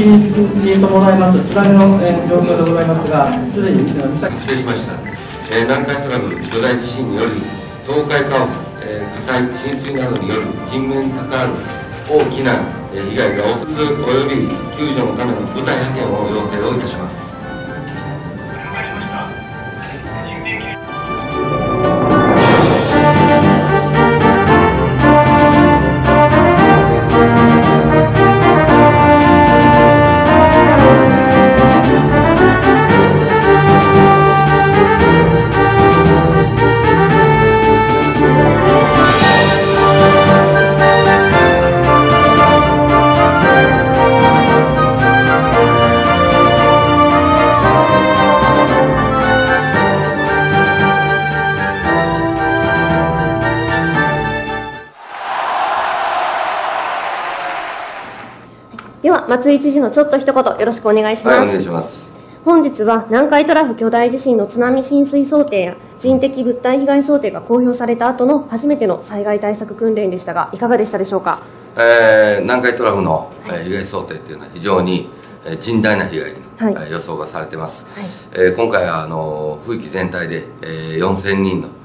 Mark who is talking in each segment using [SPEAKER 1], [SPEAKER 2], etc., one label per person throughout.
[SPEAKER 1] に伴います津波の、状況でございますが、すでに
[SPEAKER 2] 失礼しました。南海トラフ巨大地震により倒壊家屋、火災、浸水などによる人命に関わる大きな被害が起きつおよび救助のための部隊派遣を要請をいたします。
[SPEAKER 3] では松井知事のちょっと一言よろしくお願いします。
[SPEAKER 2] はい、お願いします。
[SPEAKER 3] 本日は南海トラフ巨大地震の津波浸水想定や人的物体被害想定が公表された後の初めての災害対策訓練でしたが、いかがでしたでしょうか。
[SPEAKER 2] 南海トラフの被害想定というのは非常に甚大な被害の予想がされています。今回は府域全体で4000人の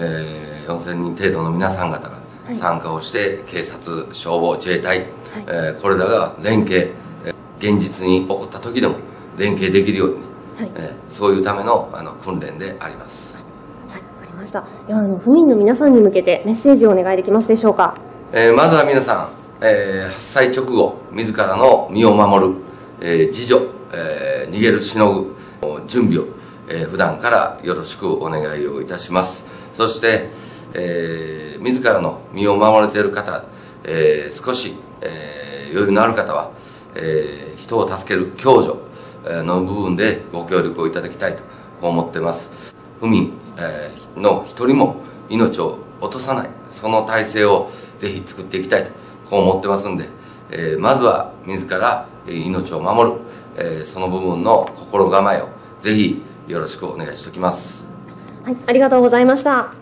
[SPEAKER 2] 4000人程度の皆さん方が参加をして警察、消防、自衛隊、これらが連携、現実に起こった時でも連携できるように、そういうための訓練であります。
[SPEAKER 3] はい、わかりました。では府民の皆さんに向けてメッセージをお願いできますでしょうか。
[SPEAKER 2] まずは皆さん、発災直後自らの身を守る、自助、逃げるしのぐ準備を、普段からよろしくお願いをいたします。そして、自らの身を守れている方、少し、余裕のある方は、人を助ける共助の部分でご協力をいただきたいとこう思ってます。府民の一人も命を落とさない、その体制をぜひ作っていきたいとこう思ってますんで、まずは自ら命を守る、その部分の心構えをぜひよろしくお願いしておきます。
[SPEAKER 3] はい、ありがとうございました。